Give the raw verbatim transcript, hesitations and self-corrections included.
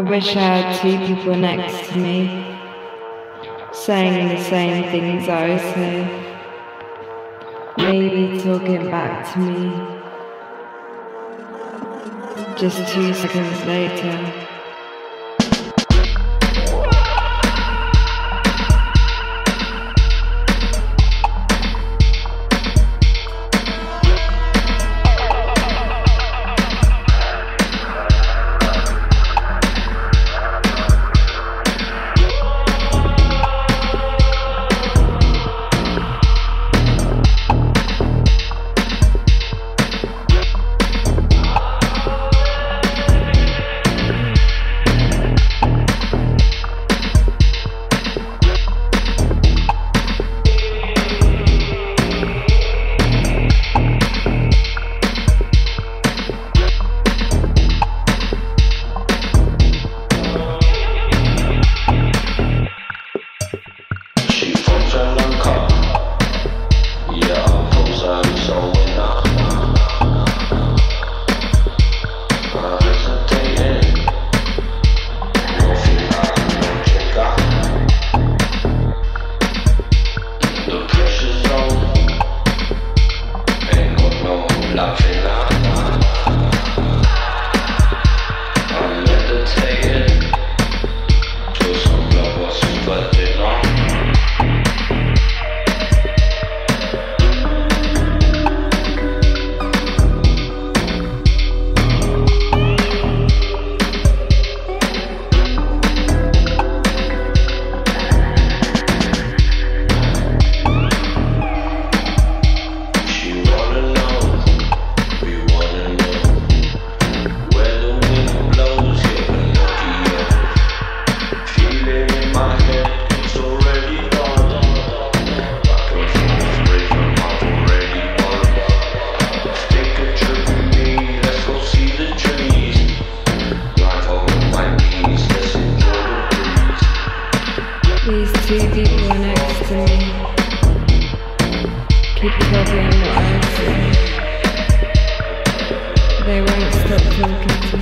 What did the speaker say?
wish I had two people next to me, saying the same things I say, maybe talking back to me. Just two seconds later, these two people are next to me, keep covering what I say. They won't stop talking to me.